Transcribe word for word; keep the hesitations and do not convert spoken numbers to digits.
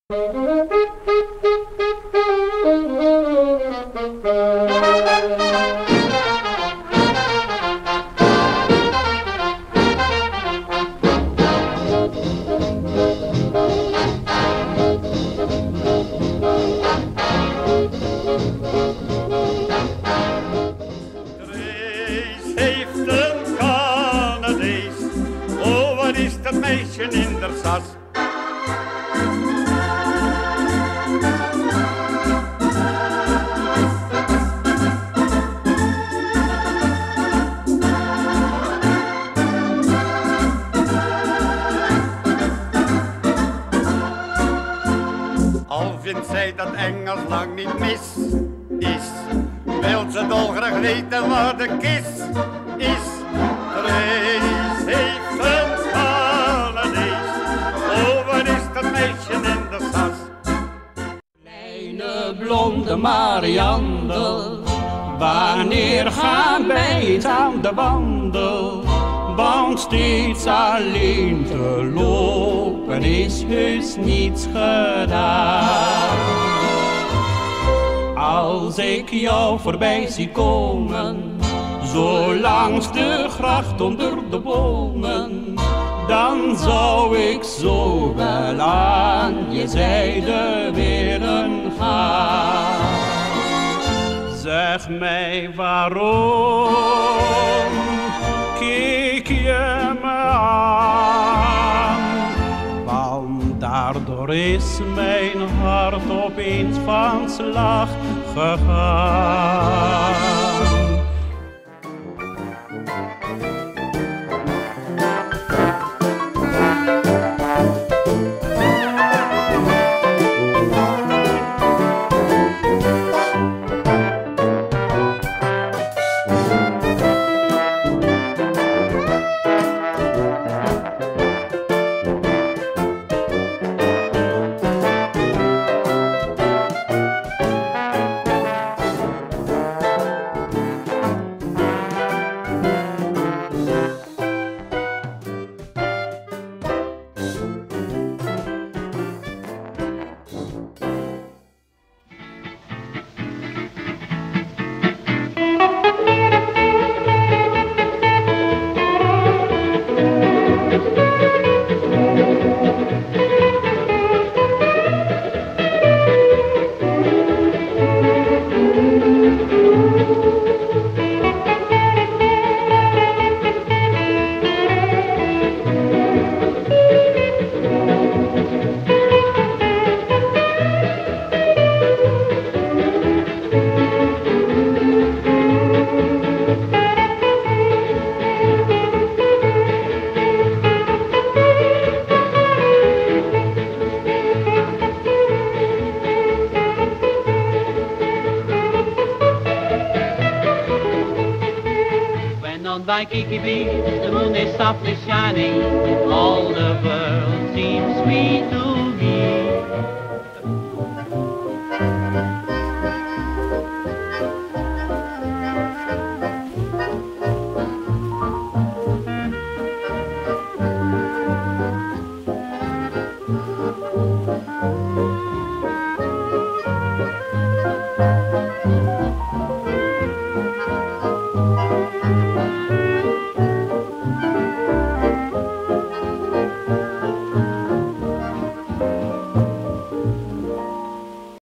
Dat meisje in der sas. Al vindt zij dat Engels lang niet mis is, wil ze dolgraag weten waar de kis is. Trace heeft een Kleine blonde Mariandel, wanneer gaan wij eens aan de wandel? Want steeds alleen te lopen is heus niets gedaan. Als ik jou voorbij zie komen, zo langs de gracht onder de bomen, dan zou ik zo wel aan je zijde willen gaan. Zeg mij waarom kijk je me aan? Want daardoor is mijn hart opeens van slag gegaan. By Kiki Beach, the moon is softly shining, all the world seems sweet to me.